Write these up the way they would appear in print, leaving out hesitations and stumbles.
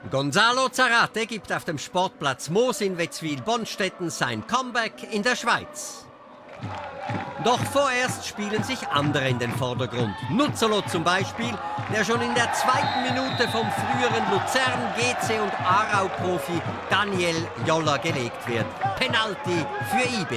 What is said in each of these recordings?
Gonzalo Zarate gibt auf dem Sportplatz Moos in Wetzwil-Bonstetten sein Comeback in der Schweiz. Doch vorerst spielen sich andere in den Vordergrund. Nuzzolo zum Beispiel, der schon in der zweiten Minute vom früheren Luzern, GC und Aarau-Profi Daniel Joller gelegt wird. Penalty für IB.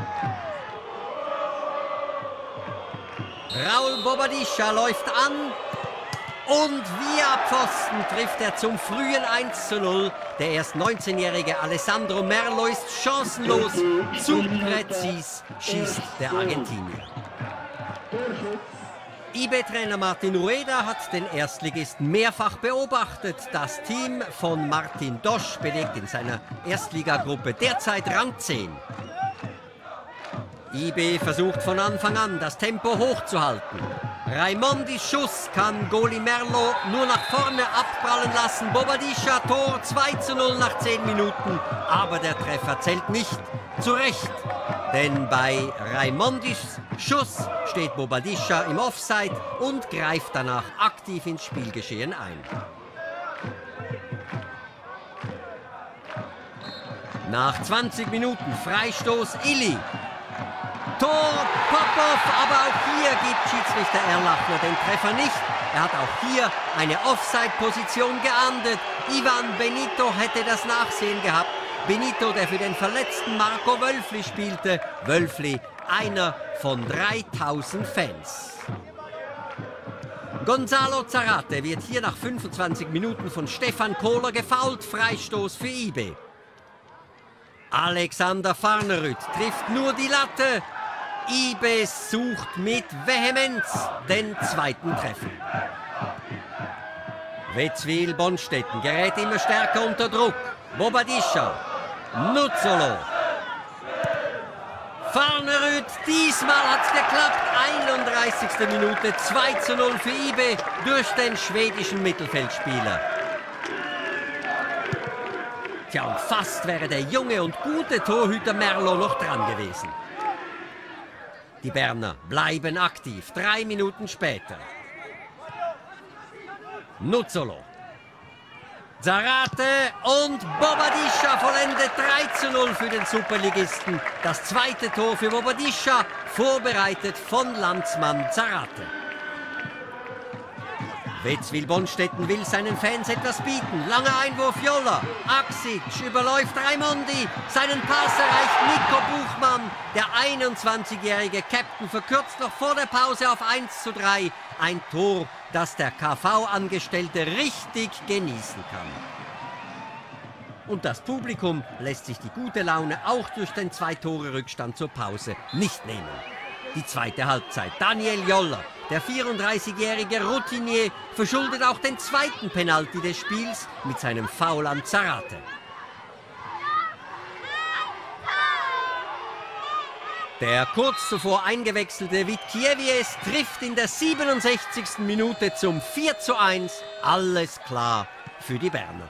Raul Bobadilla läuft an. Und via Pfosten trifft er zum frühen 1:0. Der erst 19-jährige Alessandro Merlo ist chancenlos. Zu präzis schießt der Argentinier. IB-Trainer Martin Rueda hat den Erstligisten mehrfach beobachtet. Das Team von Martin Dosch belegt in seiner Erstligagruppe derzeit Rang 10. IB versucht von Anfang an, das Tempo hochzuhalten. Raimondis Schuss kann Goalie Merlo nur nach vorne abprallen lassen. Bobadilla Tor 2:0 nach 10 Minuten. Aber der Treffer zählt nicht. Zu Recht. Denn bei Raimondis Schuss steht Bobadilla im Offside und greift danach aktiv ins Spielgeschehen ein. Nach 20 Minuten Freistoß Illy. Tor Popov, aber auch hier gibt Schiedsrichter Erlachner den Treffer nicht. Er hat auch hier eine Offside-Position geahndet. Ivan Benito hätte das Nachsehen gehabt. Benito, der für den verletzten Marco Wölfli spielte. Wölfli, einer von 3000 Fans. Gonzalo Zarate wird hier nach 25 Minuten von Stefan Kohler gefoult. Freistoß für IB. Alexander Farnerud trifft nur die Latte. IB sucht mit Vehemenz den zweiten Treffer. Wetzwil-Bonstetten gerät immer stärker unter Druck. Bobadilla, Nuzzolo. Farnerud, diesmal hat's geklappt. 31. Minute, 2:0 für IB durch den schwedischen Mittelfeldspieler. Tja, und fast wäre der junge und gute Torhüter Merlo noch dran gewesen. Die Berner bleiben aktiv, 3 Minuten später. Nuzzolo. Zarate und Bobadilla vollendet 3:0 für den Superligisten. Das zweite Tor für Bobadilla, vorbereitet von Landsmann Zarate. Wetzwil-Bonstetten will seinen Fans etwas bieten. Langer Einwurf Joller. Axic überläuft Raimondi. Seinen Pass erreicht Nico Buchmann. Der 21-jährige Captain verkürzt noch vor der Pause auf 1:3. Ein Tor, das der KV-Angestellte richtig genießen kann. Und das Publikum lässt sich die gute Laune auch durch den 2-Tore-Rückstand zur Pause nicht nehmen. Die zweite Halbzeit. Daniel Joller, der 34-jährige Routinier, verschuldet auch den zweiten Penalty des Spiels mit seinem Foul an Zarate. Der kurz zuvor eingewechselte Vitkiewicz trifft in der 67. Minute zum 4:1. Alles klar für die Berner.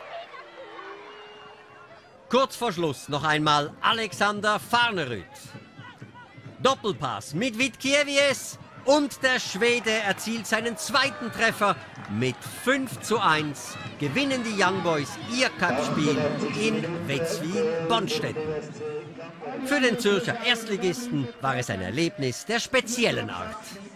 Kurz vor Schluss noch einmal Alexander Farnerud. Doppelpass mit Vitkiewicz und der Schwede erzielt seinen zweiten Treffer. Mit 5:1 gewinnen die Young Boys ihr Cup-Spiel in Wetzwil-Bonstetten. Für den Zürcher Erstligisten war es ein Erlebnis der speziellen Art.